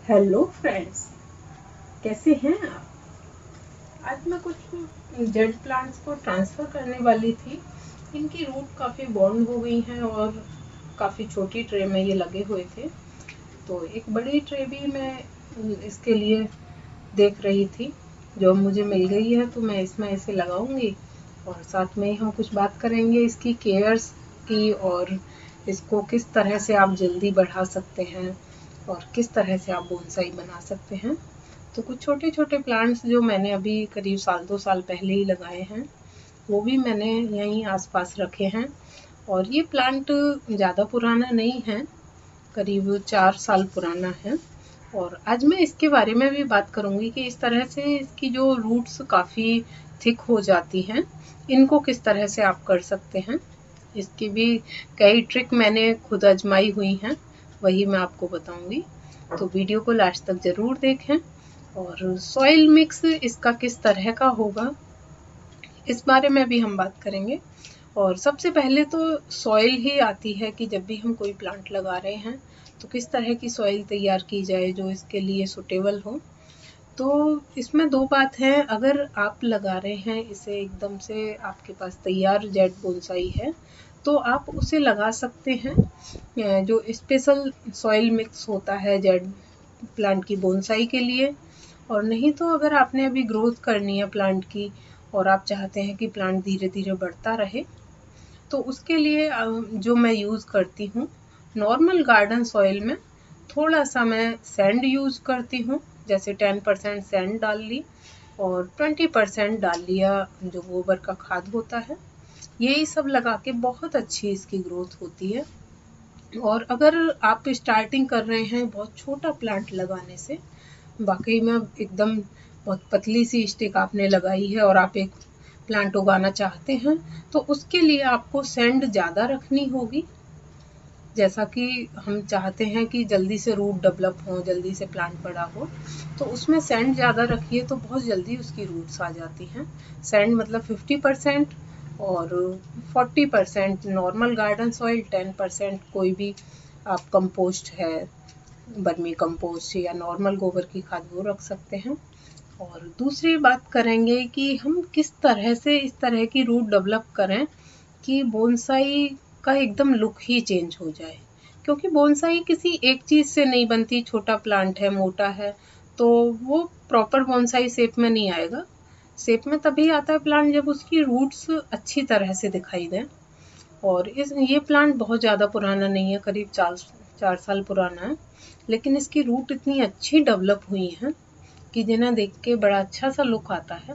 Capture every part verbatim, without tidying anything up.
Hello friends, कैसे हैं आप। आज मैं कुछ जेड प्लांट्स को ट्रांसफ़र करने वाली थी। इनकी रूट काफ़ी बॉन्ड हो गई हैं और काफ़ी छोटी ट्रे में ये लगे हुए थे, तो एक बड़ी ट्रे भी मैं इसके लिए देख रही थी जो मुझे मिल गई है, तो मैं इसमें इसे लगाऊंगी और साथ में हम कुछ बात करेंगे इसकी केयर्स की और इसको किस तरह से आप जल्दी बढ़ा सकते हैं और किस तरह से आप बोनसाई बना सकते हैं। तो कुछ छोटे छोटे प्लांट्स जो मैंने अभी करीब साल दो साल पहले ही लगाए हैं, वो भी मैंने यहीं आसपास रखे हैं। और ये प्लांट ज़्यादा पुराना नहीं है, करीब चार साल पुराना है। और आज मैं इसके बारे में भी बात करूंगी कि इस तरह से इसकी जो रूट्स काफ़ी थिक हो जाती हैं, इनको किस तरह से आप कर सकते हैं। इसकी भी कई ट्रिक मैंने खुद आजमाई हुई हैं, वही मैं आपको बताऊंगी। तो वीडियो को लास्ट तक ज़रूर देखें। और सॉइल मिक्स इसका किस तरह का होगा, इस बारे में भी हम बात करेंगे। और सबसे पहले तो सॉइल ही आती है कि जब भी हम कोई प्लांट लगा रहे हैं तो किस तरह की सॉइल तैयार की जाए जो इसके लिए सुटेबल हो। तो इसमें दो बात है, अगर आप लगा रहे हैं इसे एकदम से, आपके पास तैयार जेड बोनसाई है तो आप उसे लगा सकते हैं जो स्पेशल सॉइल मिक्स होता है जेड प्लांट की बोनसाई के लिए। और नहीं तो अगर आपने अभी ग्रोथ करनी है प्लांट की और आप चाहते हैं कि प्लांट धीरे धीरे बढ़ता रहे, तो उसके लिए जो मैं यूज़ करती हूँ, नॉर्मल गार्डन सॉइल में थोड़ा सा मैं सैंड यूज़ करती हूँ, जैसे टेन परसेंट सैंड डाल ली और ट्वेंटी परसेंट डाल लिया जो गोबर का खाद होता है। यही सब लगा के बहुत अच्छी इसकी ग्रोथ होती है। और अगर आप स्टार्टिंग कर रहे हैं बहुत छोटा प्लांट लगाने से, वाकई में एकदम बहुत पतली सी स्टिक आपने लगाई है और आप एक प्लांट उगाना चाहते हैं, तो उसके लिए आपको सैंड ज़्यादा रखनी होगी। जैसा कि हम चाहते हैं कि जल्दी से रूट डेवलप हो, जल्दी से प्लांट बड़ा हो, तो उसमें सैंड ज़्यादा रखिए तो बहुत जल्दी उसकी रूट्स आ जाती हैं। सैंड मतलब फिफ्टी परसेंट और forty percent normal garden soil, ten percent कोई भी आप कंपोस्ट है, बर्मी कंपोस्ट या नॉर्मल गोबर की खाद वो रख सकते हैं। और दूसरी बात करेंगे कि हम किस तरह से इस तरह की रूट डेवलप करें कि बोनसाई का एकदम लुक ही चेंज हो जाए। क्योंकि बोनसाई किसी एक चीज़ से नहीं बनती, छोटा प्लांट है, मोटा है, तो वो प्रॉपर बोनसाई शेप में नहीं आएगा। शेप में तभी आता है प्लांट जब उसकी रूट्स अच्छी तरह से दिखाई दें। और इस ये प्लांट बहुत ज़्यादा पुराना नहीं है, करीब चार चार साल पुराना है, लेकिन इसकी रूट इतनी अच्छी डेवलप हुई हैं कि जिन्हें देख के बड़ा अच्छा सा लुक आता है।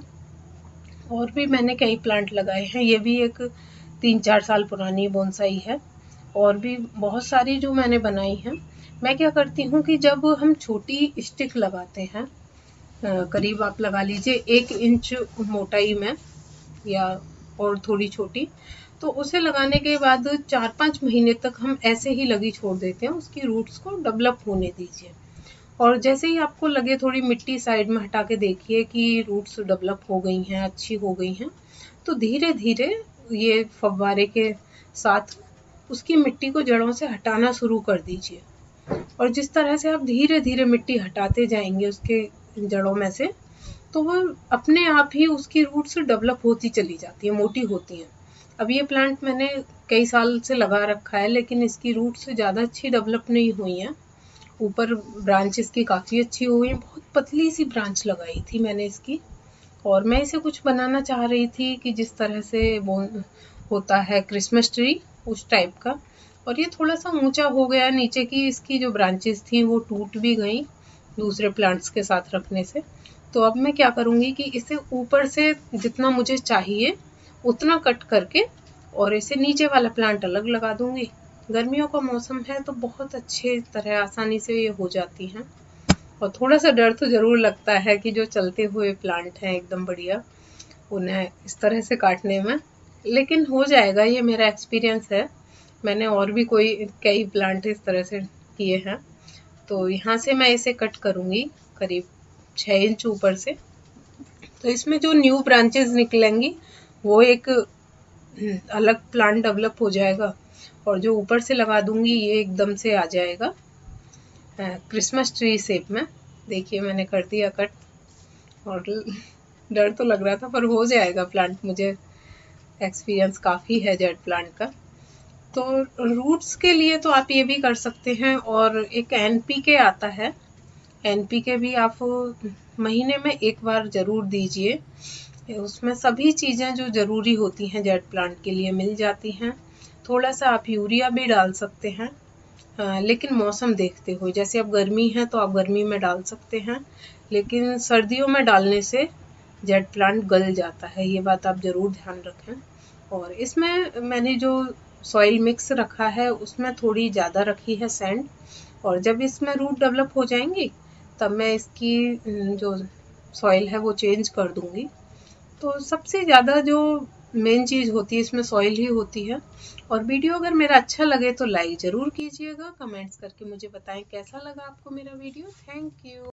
और भी मैंने कई प्लांट लगाए हैं, ये भी एक तीन चार साल पुरानी बोनसाई है। और भी बहुत सारी जो मैंने बनाई हैं। मैं क्या करती हूँ कि जब हम छोटी स्टिक लगाते हैं, करीब आप लगा लीजिए एक इंच मोटाई में या और थोड़ी छोटी, तो उसे लगाने के बाद चार पाँच महीने तक हम ऐसे ही लगी छोड़ देते हैं, उसकी रूट्स को डेवलप होने दीजिए। और जैसे ही आपको लगे थोड़ी मिट्टी साइड में हटा के देखिए कि रूट्स डेवलप हो गई हैं, अच्छी हो गई हैं, तो धीरे धीरे ये फव्वारे के साथ उसकी मिट्टी को जड़ों से हटाना शुरू कर दीजिए। और जिस तरह से आप धीरे धीरे मिट्टी हटाते जाएंगे उसके जड़ों में से, तो वो अपने आप ही उसकी रूट्स डेवलप होती चली जाती है, मोटी होती हैं। अब ये प्लांट मैंने कई साल से लगा रखा है, लेकिन इसकी रूट्स ज़्यादा अच्छी डेवलप नहीं हुई हैं। ऊपर ब्रांचेस की काफ़ी अच्छी हो गई, बहुत पतली सी ब्रांच लगाई थी मैंने इसकी। और मैं इसे कुछ बनाना चाह रही थी कि जिस तरह से वो होता है क्रिसमस ट्री, उस टाइप का। और ये थोड़ा सा ऊंचा हो गया, नीचे की इसकी जो ब्रांचेस थी वो टूट भी गई दूसरे प्लांट्स के साथ रखने से। तो अब मैं क्या करूँगी कि इसे ऊपर से जितना मुझे चाहिए उतना कट करके और इसे नीचे वाला प्लांट अलग लगा दूँगी। गर्मियों का मौसम है तो बहुत अच्छे तरह आसानी से ये हो जाती हैं। और थोड़ा सा डर तो ज़रूर लगता है कि जो चलते हुए प्लांट हैं एकदम बढ़िया, उन्हें इस तरह से काटने में, लेकिन हो जाएगा, ये मेरा एक्सपीरियंस है। मैंने और भी कोई कई प्लांट इस तरह से किए हैं। तो यहाँ से मैं इसे कट करूँगी करीब छः इंच ऊपर से। तो इसमें जो न्यू ब्रांचेस निकलेंगी वो एक अलग प्लांट डेवलप हो जाएगा, और जो ऊपर से लगा दूंगी ये एकदम से आ जाएगा। क्रिसमस ट्री शेप में। देखिए मैंने कर दिया कट, और डर तो लग रहा था पर हो जाएगा प्लांट, मुझे एक्सपीरियंस काफ़ी है जेड प्लांट का। तो रूट्स के लिए तो आप ये भी कर सकते हैं, और एक एनपीके आता है, एनपीके भी आप महीने में एक बार ज़रूर दीजिए। उसमें सभी चीज़ें जो ज़रूरी होती हैं जेड प्लांट के लिए मिल जाती हैं। थोड़ा सा आप यूरिया भी डाल सकते हैं, आ, लेकिन मौसम देखते हुए, जैसे अब गर्मी है तो आप गर्मी में डाल सकते हैं, लेकिन सर्दियों में डालने से जेड प्लांट गल जाता है, ये बात आप ज़रूर ध्यान रखें। और इसमें मैंने जो सॉइल मिक्स रखा है उसमें थोड़ी ज़्यादा रखी है सैंड, और जब इसमें रूट डेवलप हो जाएंगी तब मैं इसकी जो सॉइल है वो चेंज कर दूंगी। तो सबसे ज़्यादा जो मेन चीज़ होती है इसमें सॉइल ही होती है। और वीडियो अगर मेरा अच्छा लगे तो लाइक ज़रूर कीजिएगा, कमेंट्स करके मुझे बताएं कैसा लगा आपको मेरा वीडियो। Thank you.